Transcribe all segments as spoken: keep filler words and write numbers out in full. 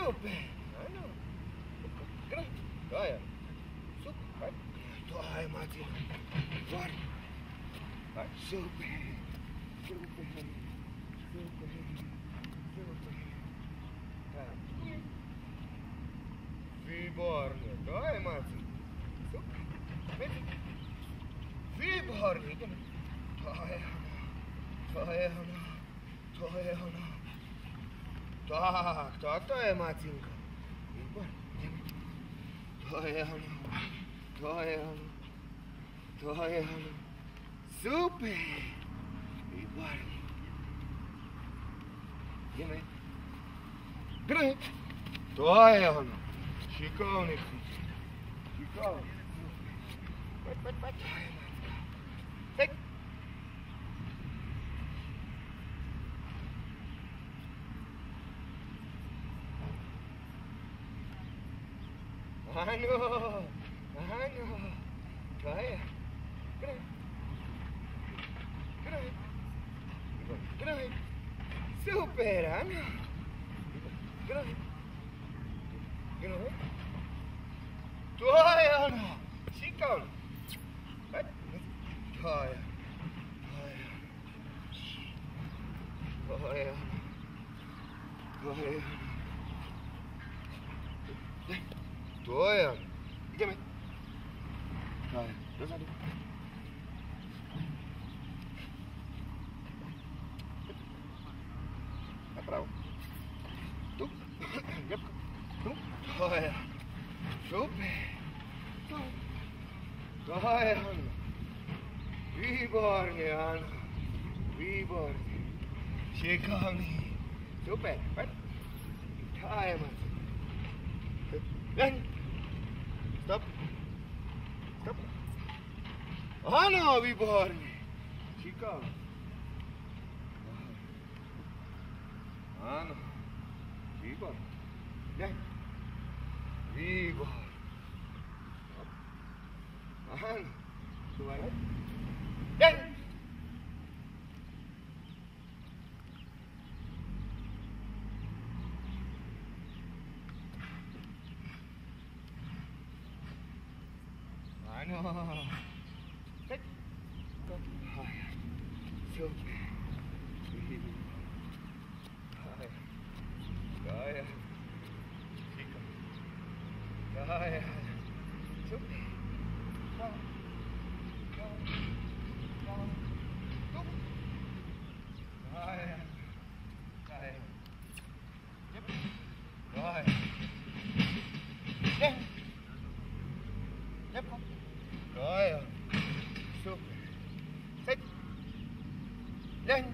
Super! Áno. Kraj. To je. Super. To je, Martin. Var. Super. Super. Super. Super. Tak. Výborne. To je, Martin. Super. Výborne. Ideme. To je ono. To je ono. To je ono. Tak, tak to je, Macinko. Výborne. Ideme. To je ono. To je ono. To je ono. Super. Výborne. Ideme. Graj. To je ono. Šikovný. Šikovný. Poď, poď, poď. To je, Macinko. Tak. Áno, áno, to je. Graj. Graj. Graj. Super, áno. Graj. Graj. To je ono. Šikovný. Poď. To je. To je ono. To je ono. To je ono. To je ono. Ideme. To je. Dozadu. Napravo. Tu. Jebko. Tu. To je ono. Super. Tu. To je ono. Výborne, áno. Výborne. Šikovný. Super. Poď. To je ono. Len. Stop. Stop. Áno, výborne. Šikovný. Áno. Výborne. Len. Výborne. Áno. Súvaj. Len. Áno. Tak. Super. Kaya. Chico. Kaya. Super. Kaya. Kaya. Kaya. Yep. Kaya. Yep. Yep. Kaya. Super. Sit. Yan.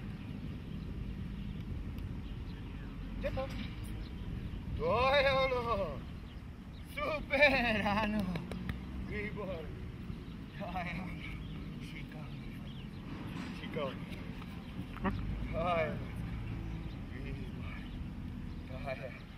Yep. Kaya ano. Super ano. Gibor. Kaya ano. Sikaw. Sikaw. Kaya. Gibor. Kaya.